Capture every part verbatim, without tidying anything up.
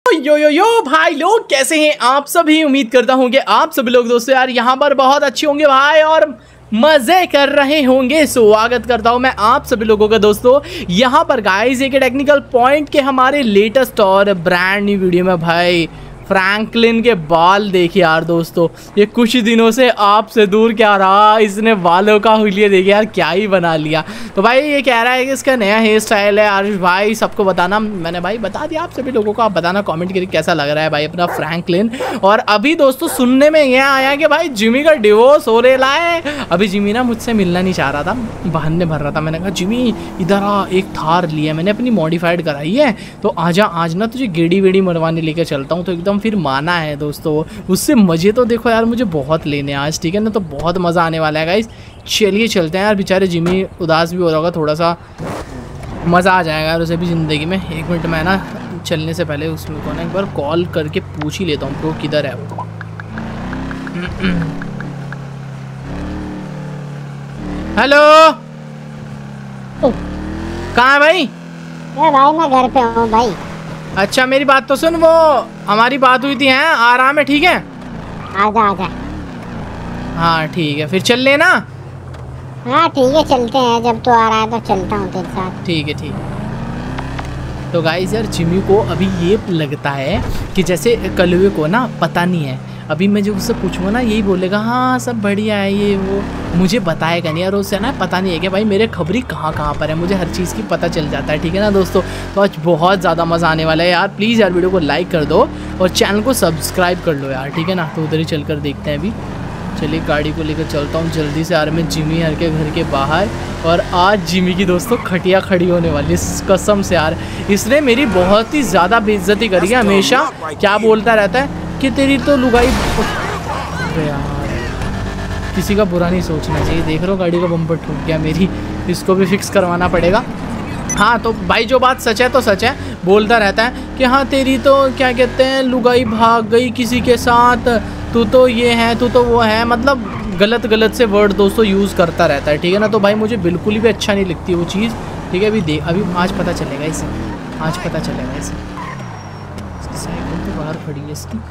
यो यो यो भाई लोग कैसे हैं आप सभी। उम्मीद करता हूँ कि आप सभी लोग दोस्तों यार यहाँ पर बहुत अच्छे होंगे भाई और मजे कर रहे होंगे। स्वागत करता हूँ मैं आप सभी लोगों का दोस्तों यहाँ पर गाइस एक टेक्निकल पॉइंट के हमारे लेटेस्ट और ब्रांड न्यू वीडियो में। भाई फ्रैंकलिन के बाल देखिए यार दोस्तों, ये कुछ दिनों से आपसे दूर क्या रहा, इसने बालों का हुलिया देखिए यार क्या ही बना लिया। तो भाई ये कह रहा है कि इसका नया हेयर स्टाइल है। आरुष भाई सबको बताना, मैंने भाई बता दिया आप सभी लोगों को, आप बताना कमेंट करके कैसा लग रहा है भाई अपना फ्रैंकलिन। और अभी दोस्तों सुनने में यह आया कि भाई जिमी का डिवोर्स हो रहा है। अभी जिमी ना मुझसे मिलना नहीं चाह रहा था, बहाने भर रहा था। मैंने कहा जिमी इधर आ, एक थार लिया मैंने अपनी मॉडिफाइड कराई है, तो आजा आज ना तुझे गेड़ी वेड़ी मरवाने लेकर चलता हूँ। तो एकदम फिर माना है दोस्तों, उससे मजे तो देखो यार मुझे बहुत लेने आज, ठीक है ना। तो बहुत मज़ा आने वाला है गाइस, चलिए चलते हैं यार। बेचारे जिमी उदास भी हो रहा होगा, थोड़ा सा मज़ा आ जाएगा यार उसे भी ज़िंदगी में। एक मिनट मैं ना चलने से पहले उसमें को ना एक बार कॉल करके पूछ ही लेता हूँ ब्रो किधर है वो। हेलो कहाँ है भाई? भाई मैं घर पे हूँ भाई। अच्छा मेरी बात तो सुन, वो हमारी बात हुई थी हैं, आराम है ठीक है? आजा आजा। हाँ ठीक है फिर चल लेना। हाँ ठीक है चलते हैं, जब तू आ रहा है तो चलता हूँ तेरे साथ। ठीक है ठीक है। तो गाइस यार जिमी को अभी ये लगता है कि जैसे कलवे को ना पता नहीं है। अभी मैं जब उससे पूछूंगा ना यही बोलेगा हाँ सब बढ़िया है ये वो, मुझे बताएगा नहीं। और उससे ना पता नहीं है कि भाई मेरे खबरी कहाँ कहाँ पर है, मुझे हर चीज़ की पता चल जाता है, ठीक है ना दोस्तों। तो आज बहुत ज़्यादा मज़ा आने वाला है यार। प्लीज़ यार वीडियो को लाइक कर दो और चैनल को सब्सक्राइब कर लो यार, ठीक है ना। तो उधर ही चल कर देखते हैं अभी। चलिए गाड़ी को लेकर चलता हूँ जल्दी से यार मैं जिमी हर के घर के बाहर। और आज जिमी की दोस्तों खटिया खड़ी होने वाली कसम से यार। इसने मेरी बहुत ही ज़्यादा बेइज्जती करी है, हमेशा क्या बोलता रहता है कि तेरी तो लुगाई यार। किसी का बुरा नहीं सोचना चाहिए। देख रहे हो गाड़ी का बम्पर टूट गया मेरी, इसको भी फिक्स करवाना पड़ेगा। हाँ तो भाई जो बात सच है तो सच है, बोलता रहता है कि हाँ तेरी तो क्या कहते हैं लुगाई भाग गई किसी के साथ, तू तो ये है तू तो वो है, मतलब गलत गलत से वर्ड दोस्तों यूज़ करता रहता है, ठीक है ना। तो भाई मुझे बिल्कुल भी अच्छा नहीं लगती वो चीज़, ठीक है। अभी देख अभी आज पता चलेगा इसे, आज पता चलेगा इसे। साइकिल तो बाहर खड़ी है इसकी।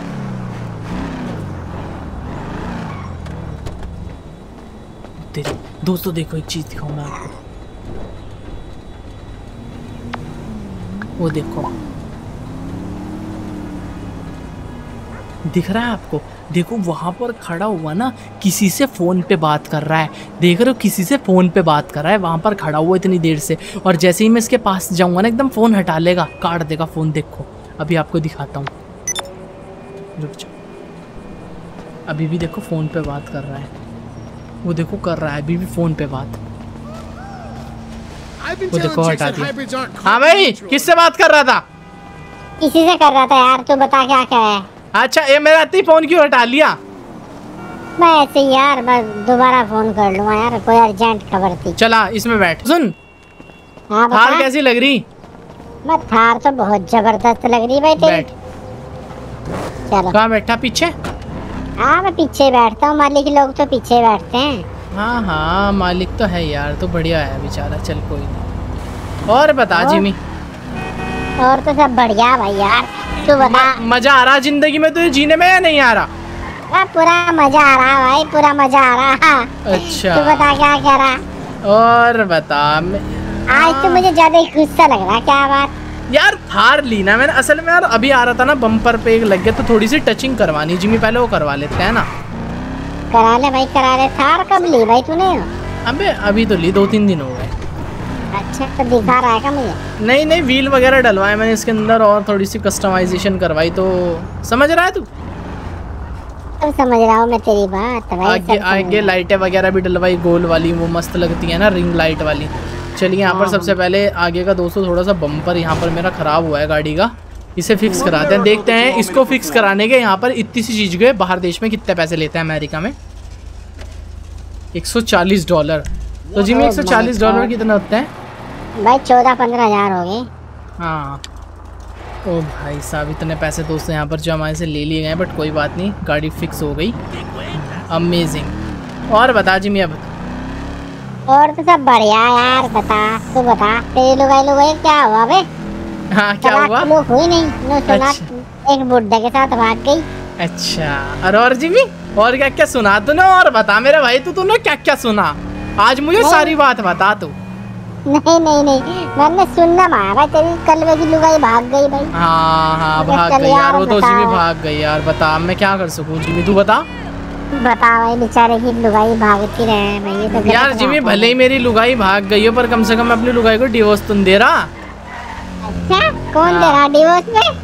तेरे दोस्तों देखो एक चीज़ दिखाऊँ मैं आपको, वो देखो दिख रहा है आपको? देखो वहाँ पर खड़ा हुआ ना किसी से फ़ोन पे बात कर रहा है, देख रहे हो किसी से फ़ोन पे बात कर रहा है वहाँ पर खड़ा हुआ इतनी देर से। और जैसे ही मैं इसके पास जाऊँगा ना एकदम फ़ोन हटा लेगा, काट देगा फ़ोन। देखो अभी आपको दिखाता हूँ, रुक जाओ। अभी भी देखो फ़ोन पे बात कर रहा है, वो देखो कर रहा है अभी भी फ़ोन पे बात, वो देखो हटा दिया। हाँ भाई किससे बात कर रहा था? किसी से कर रहा था यार, तू बता क्या क्या है? अच्छा ये मेरा इतनी फोन क्यों हटा लिया? मैं ऐसे ही यार बस दोबारा फोन कर लूँगा यार, कोई अर्जेंट खबर थी। चला इसमें बैठ। सुन हाँ थार कैसी लग रही? मैं थार तो बहुत जबरदस्त लग रही भाई तेरी। बैठ। चलो कहाँ बैठा? पीछे? हाँ मैं पीछे बैठता हूँ, मालिक लोग तो पीछे बैठते हैं। हाँ हाँ मालिक तो है यार, तो बढ़िया है बेचारा। चल कोई नहीं। और बता जिमी? और तो सब बढ़िया भाई यार, तू बता। मजा आ रहा जिंदगी में तुझे जीने में या नहीं आ रहा? आ, पूरा मजा आ रहा भाई, पूरा मजा आ रहा। अच्छा तू बता क्या कह रहा? और बता मैं... आज तो मुझे ज्यादा ही गुस्सा लग रहा है। क्या बात? यार थार ली ना मैंने असल में यार, अभी आ रहा था ना बम्पर पे एक लग गया, तो थोड़ी सी टचिंग करवानी जिमी, पहले वो करवा लेते हैं ना। करा ले भाई करा ले। थार कब ली भाई तूने? अबे अभी तो ली, दो तीन दिन हो गए। अच्छा तो दिखा रहा है क्या मुझे? नहीं नहीं व्हील वगैरह डलवाए मैंने इसके अंदर और थोड़ी सी कस्टमाइजेशन करवाई, तो समझ रहा है तू? अब समझ रहा हूँ मैं तेरी बात भाई। आगे आगे लाइटें वगैरह भी डलवाई गोल वाली, वो मस्त लगती है ना रिंग लाइट वाली। चलिए यहाँ पर सबसे पहले आगे का दोस्तों थोड़ा सा बम्पर यहाँ पर मेरा ख़राब हुआ है गाड़ी का, इसे फिक्स कराते हैं। देखते हैं इसको फिक्स कराने के यहाँ पर इतनी सी चीज़ के बाहर देश में कितने पैसे लेते हैं अमेरिका में? एक सौ चालीस डॉलर। तो जी में एक सौ चालीस डॉलर कितना होता है भाई? चौदह पंद्रह हजार हो गए। हाँ ओ भाई साहब इतने पैसे दोस्तों यहाँ पर जो हमारे से ले लिए गए, बट कोई बात नहीं गाड़ी फिक्स हो गई। अमेजिंग। और बता जिमी अब? और तो सब बढ़िया यार, बता तू बता। तेरी लुगाई लुगाई क्या हुआ बे? हाँ क्या तलाक हुआ? तलूक हुई नहीं, नो सुना अच्छा। एक बुड्ढे के साथ भाग गई। अच्छा और और जिमी और क्या क्या सुना तूने? और बता मेरे भाई, तू तूने क्या क्या सुना आज? मुझे नहीं। सारी बात बता तू। नहीं नहीं नहीं, मैंने सुनना मारा भाई, तेरी कलवे की लुगाई भाग गई भाई। हाँ हाँ अरे भाग चल गई यार, यार, वो तो बता। जिमी भाग गई यार। बता मैं क्या कर सकूं जिमी, तू बता। बता भाई, बेचारे की लुगाई भागती रहे भाई, ये तो गलत यार जिमी बात है। भले ही मेरी लुगाई भाग गई हो, पर कम से कम मैं अपनी लुगाई को डिवोर्स तुम दे रहा। अच्छा कौन हाँ। दे रहा डिवोर्स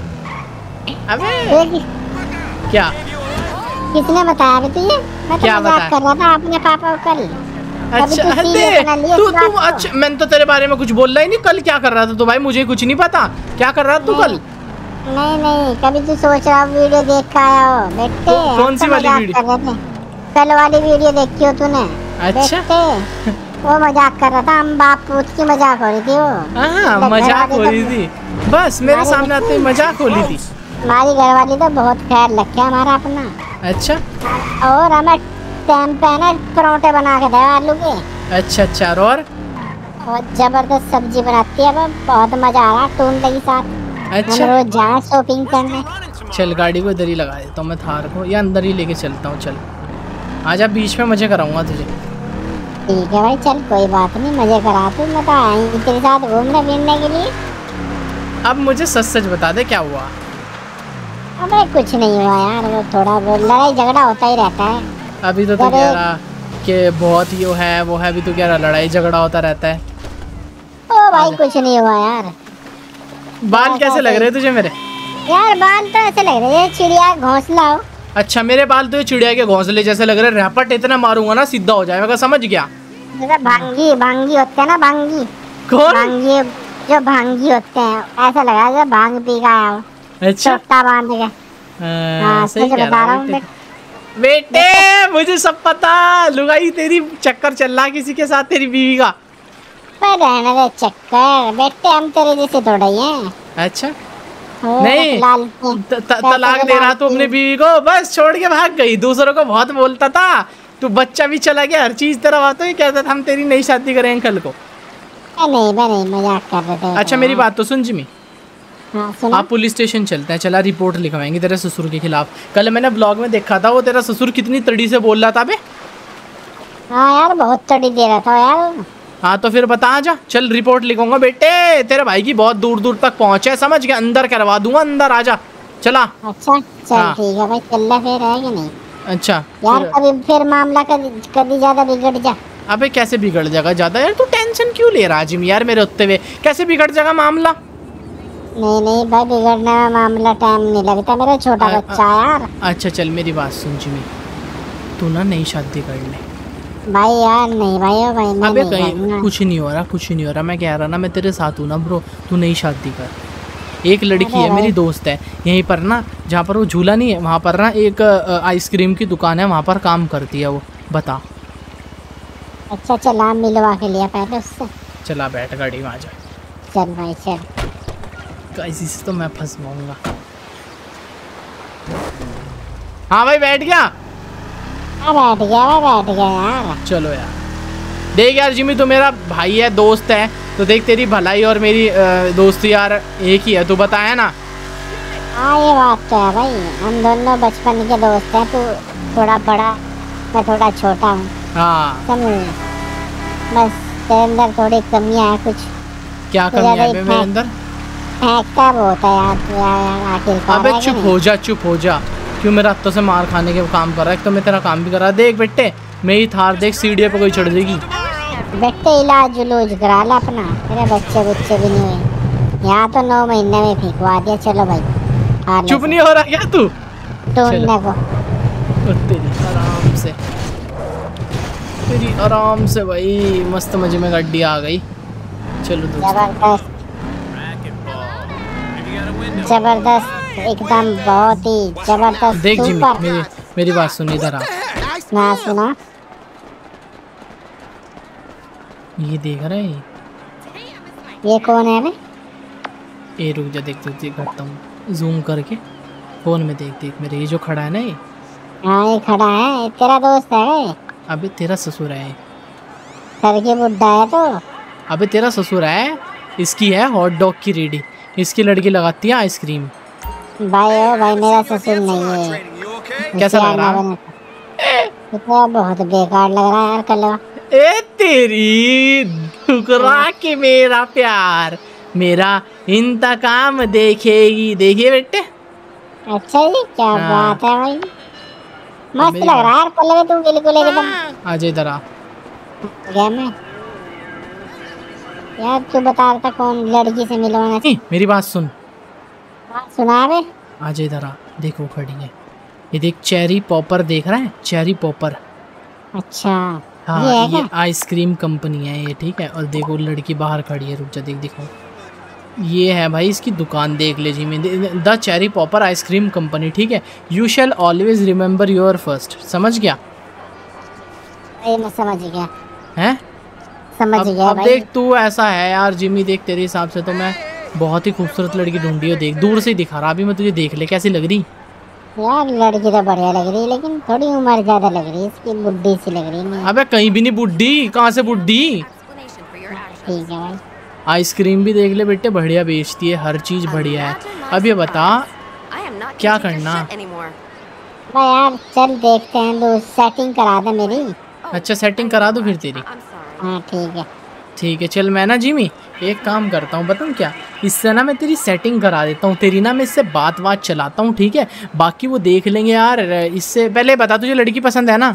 में? अबे ये कि- क्या किसने बताया अभी तुझे? मैं तो क्या मजाक बताया? कर रहा था अपने पापा को कल। अच्छा तू अरे serious बना लिया तू इस तू बात को। अच्छा, मैंने तो तेरे बारे में कुछ बोला ही नहीं। कल क्या कर रहा था तू भाई? मुझे कुछ नहीं पता। क्या कर रहा था तू नहीं। कल? नहीं नहीं, कभी तू सोच रहा वीडियो देख के आया हो बेटे? कौन- कौन हम सी तो वाली मजाक वीडियो? कर रहे थे। कल वाली वीडियो देखी हो तूने? अच्छा। बेटे वो मजाक कर रहा था, हम बाप पूत की मजाक हो रही थी वो। हाँ घर मजाक वाले हो तो- रही थी, बस मेरे हमारे सामने आते ही मजाक हो रही थी। हमारी घरवाली तो बहुत ख्याल रखे हमारा अपना, अच्छा और हमें टाइम पे ना परोठे बना के दे आलू के, अच्छा अच्छा और और जबरदस्त सब्जी बनाती है वो, बहुत मजा आ रहा टूंडे के साथ। हम अच्छा रोज जाए शॉपिंग करने। चल गाड़ी को इधर ही लगा देता हूँ मैं, थार को या अंदर ही लेके चलता हूँ। चल आजा, बीच में मजे कराऊंगा तुझे। ठीक है भाई चल, कोई बात नहीं, मजे करा तू, मैं तो आएंगी तेरे साथ घूमने फिरने के लिए। अब मुझे सच सच बता दे क्या हुआ? अबे कुछ नहीं हुआ यार, वो थोड़ा बहुत लड़ाई झगड़ा होता ही रहता है। अभी तो तू अरे- कह रहा कि बहुत ही वो है वो है, अभी तो कह रहा लड़ाई झगड़ा होता रहता है। ओ भाई कुछ नहीं हुआ यार। बाल हाँ, कैसे हाँ, लग सही। रहे तुझे मेरे? यार बाल तो ऐसे लग रहे हैं चिड़िया का घोंसला हो। अच्छा मेरे बाल तो ये चिड़िया के घोंसले जैसे लग रहे। रैपट इतना मारूंगा ना सीधा हो जाएगा, समझ गया? जैसे भांगी भांगी होते हैं ना, भांगी कौन? भांगी जो भांगी होते हैं, ऐसा लगा जैसे भांग पी का आया हो, अच्छा चोटा बांध के। हाँ, हाँ सही सच कह बता रहा रहा है हूँ बेटे। बेटे मुझे सब पता, लुगाई तेरी चक्कर चल रहा है किसी के साथ, तेरी बीवी का। पर रहने दे चक्कर बेटे, हम तेरे जैसे थोड़े ही हैं। अच्छा हो, नहीं, लाल त- त- तलाक दे रहा तू अपनी बीवी को, बस छोड़ के भाग गई। दूसरों को बहुत बोलता था तू, बच्चा भी चला गया, हर चीज तेरा बात ही कहता था हम तेरी नई शादी करेंगे कल को। ए, नहीं मैं नहीं मजाक कर रहे थे। अच्छा मेरी बात तो सुन जिमी, हाँ सुना। आप पुलिस स्टेशन चलते हैं, चला रिपोर्ट लिखवाएंगे तेरे ससुर के खिलाफ। कल मैंने ब्लॉग में देखा था वो तेरा ससुर कितनी तड़ी से बोल रहा था बे। हाँ यार बहुत तड़ी दे रहा था यार। हाँ तो फिर बता जा, चल रिपोर्ट लिखूंगा बेटे। तेरे भाई की बहुत दूर दूर तक पहुंच है, समझ गया? अंदर करवा दूंगा, अंदर आजा चला। अच्छा चल हाँ। ठीक है भाई, चल ले फिर, है कि नहीं अच्छा यार? फिर- कभी फिर मामला कभी कभी ज्यादा बिगड़ जा। अबे कैसे बिगड़ जाएगा ज्यादा? यार तू टेंशन क्यों ले रहा है जिमी यार मेरे उत्ते हुए? कैसे बिगड़ जाएगा मामला? नहीं नहीं भाई, बिगड़ने में मामला टाइम नहीं लगता, मेरा छोटा अ- बच्चा है यार। अच्छा चल मेरी बात सुन जिमी, तू ना नई शादी कर ले। भाई यार नहीं भाई, ओ भाई मैं अबे नहीं कहीं करना। कुछ नहीं हो रहा, कुछ नहीं हो रहा। मैं कह रहा ना मैं तेरे साथ हूँ ना ब्रो, तू नई शादी कर। एक लड़की अरे है भाई। मेरी दोस्त है यहीं पर ना, जहाँ पर वो झूला नहीं है वहाँ पर ना एक अ, आइसक्रीम की दुकान है, वहाँ पर काम करती है वो। बता। अच्छा चल आप मिलवा के लिया पहले उससे। चला बैठ गाड़ी में, आ जा। चल भाई चल। इसी से तो मैं फंस जाऊंगा। हाँ भाई बैठ गया। हाँ बैठ गया भाई, बैठ गया यार। चलो यार, देख यार जिमी तू मेरा भाई है, दोस्त है, तो देख तेरी भलाई और मेरी अ, दोस्ती यार एक ही है, तू बताया ना। हाँ ये बात तो है भाई, हम दोनों बचपन के दोस्त हैं। तू थोड़ा बड़ा, मैं थोड़ा छोटा हूँ, हाँ समझ? बस तेरे अंदर थोड़ी कमियाँ है कुछ। क्या तो कमी ज्यादा है ही बे मेरे फेंक- अंदर? फेंकता बहुत है यार तू यार, आखिरकार अबे है कि चुप नहीं? हो जा, चुप हो जा। क्यों मेरे हाथों से मार खाने के काम कर रहा है? एक तो मैं तेरा काम भी कर रहा। देख बेटे मेरी थार देख, सीढ़ियों पे कोई चढ़ जाएगी। बेटे इलाज जुलूज करा ला अपना, मेरे बच्चे बुच्चे भी नहीं हुए यहाँ तो, नौ महीने में फिकवा दिया। चलो भाई हार चुप नहीं हो रहा क्या तू? ढूंढने को। और तेरी आराम से, तेरी आराम से भाई, मस्त मजे में गाड़ी आ गई। चलो दोस्त, जबरदस्त जबरदस्त एकदम, बहुत ही जबरदस्त। देख जिमी सुपर। मेरी मेरी बात सुन, इधर आ। ना सुना। ये देख रहा है? ये कौन है बे? ये रुक जा, देख देख देख करता हूँ जूम करके, फोन में देख देख मेरे, ये जो खड़ा है ना ये। हाँ ये खड़ा है, ये तेरा दोस्त है बे? अबे तेरा ससुर है। सर के बुड्ढा है तो। अबे तेरा ससुर है, इसकी है हॉट डॉग की रेडी। इसकी लड़की लगाती है आइसक्रीम। भाई ओ भाई मेरा ससुर नहीं है। कैसा लग रहा है? तो बहुत बेकार लग रहा है यार कलवा। ए तेरी ठुकरा के मेरा प्यार मेरा इंतकाम देखेगी। देखिए बेटे। अच्छा जी क्या हाँ। बात है भाई, मस्त लग रहा है यार कलवे, तू बिल्कुल एकदम। आजा इधर आ। गया मैं यार, तू बता रहा था कौन लड़की से मिलवाना चाहिए। मेरी बात सुन। बात सुना बे। आजा इधर आ। देखो खड़ी है ये, देख चेरी पॉपर देख रहा है, चेरी पॉपर। अच्छा हाँ ये, है ये आइसक्रीम कंपनी है ये, ठीक है। और देखो लड़की बाहर खड़ी है, रुक जा देख दिखाओ। ये है भाई इसकी दुकान, देख ले जी में, the cherry popper ice cream company, ठीक है। You shall always remember your first. समझ गया? ये मैं समझ गया हैं? समझ अब, गया अब भाई। देख तू ऐसा है यार जिमी, देख तेरे हिसाब से तो मैं बहुत ही खूबसूरत लड़की ढूंढी हो। देख दूर से ही दिखा रहा, अभी मैं तुझे देख ले कैसी लग रही यार लड़की तो बढ़िया लग रही है, लेकिन थोड़ी उम्र ज्यादा लग रही है इसकी, बुड्ढी सी लग रही है। अबे कहीं भी नहीं बुड्ढी, कहाँ से बुड्ढी? ठीक है भाई। आइसक्रीम भी देख ले बेटे, बढ़िया बेचती है, हर चीज बढ़िया है। अब ये बता क्या करना? भाई यार चल देखते हैं, तो सेटिंग करा दे मेरी। अच्छा सेटिंग करा दो फिर तेरी। हाँ ठीक है। ठीक है चल, मैं ना जिमी एक काम करता हूँ, बताऊँ क्या, इससे ना मैं तेरी सेटिंग करा देता हूँ, तेरी ना मैं इससे बात बात चलाता हूँ, ठीक है। बाकी वो देख लेंगे यार। इससे पहले बता तुझे लड़की पसंद है ना?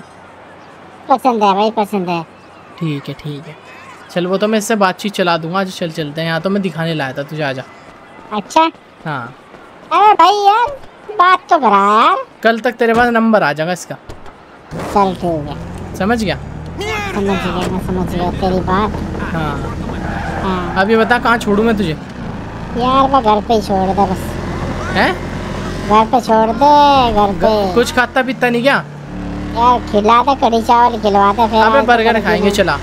पसंद है भाई, पसंद है। ठीक है ठीक है चल, वो तो मैं इससे बातचीत चला दूंगा। आज चल चलते हैं, यहाँ तो मैं दिखाने लाया था तुझे, आजा। अच्छा हाँ अरे भाई यार बात तो करा यार। कल तक तेरे पास नंबर आ जाएगा इसका। चल ठीक है, समझ गया? समझ गया मैं, समझ गया तेरी बात। हाँ हाँ अब ये बता कहाँ छोड़ूँ मैं तुझे? यार मैं घर पे ही छोड़ दे बस। हैं? घर पे छोड़ दे, घर पे। कुछ खाता पीता नहीं क्या? यार खिला दे, कड़ी चावल खिलवा दे फिर। अबे बर्गर खाएंगे चला।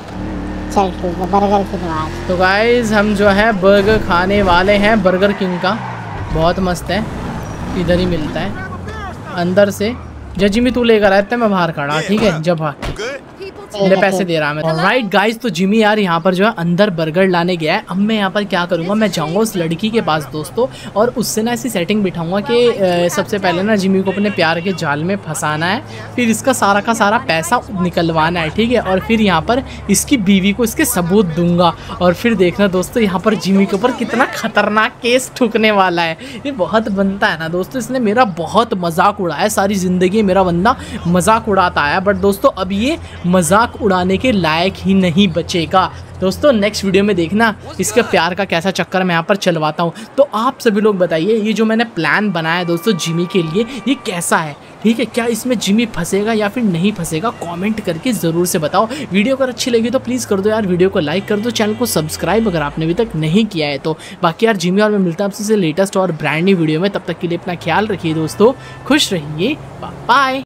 चल ठीक है, बर्गर खिलवा दे। तो गाइज हम जो है बर्गर खाने वाले हैं, बर्गर किंग का, बहुत मस्त है, इधर ही मिलता है अंदर से। जजी में तू लेकर आया था, मैं बाहर खड़ा, ठीक है। जब भाग ले पैसे दे रहा मैं। राइट गाइस, तो जिमी यार यहाँ पर जो है अंदर बर्गर लाने गया है। अब मैं यहाँ पर क्या करूँगा, मैं जाऊँगा उस लड़की के पास दोस्तों, और उससे ना ऐसी सेटिंग बिठाऊंगा कि सबसे पहले ना जिमी को अपने प्यार के जाल में फंसाना है, फिर इसका सारा का सारा पैसा निकलवाना है, ठीक है। और फिर यहाँ पर इसकी बीवी को इसके सबूत दूंगा, और फिर देखना दोस्तों यहाँ पर जिमी के ऊपर कितना खतरनाक केस ठुकने वाला है। ये बहुत बनता है ना दोस्तों, इसने मेरा बहुत मजाक उड़ाया, सारी ज़िंदगी मेरा बंदा मजाक उड़ाता आया, बट दोस्तों अब ये मजाक उड़ाने के लायक ही नहीं बचेगा। दोस्तों नेक्स्ट वीडियो में देखना इसके प्यार का कैसा चक्कर मैं यहाँ पर चलवाता हूँ। तो आप सभी लोग बताइए ये जो मैंने प्लान बनाया दोस्तों जिमी के लिए, ये कैसा है, ठीक है। क्या इसमें जिमी फंसेगा या फिर नहीं फंसेगा, कमेंट करके ज़रूर से बताओ। वीडियो अगर अच्छी लगी तो प्लीज़ कर दो यार, वीडियो को लाइक कर दो, चैनल को सब्सक्राइब अगर आपने अभी तक नहीं किया है तो। बाकी यार जिमी और मैं मिलता हूँ आपसे लेटेस्ट और ब्रांड न्यू वीडियो में, तब तक के लिए अपना ख्याल रखिए दोस्तों, खुश रहिए, बाय।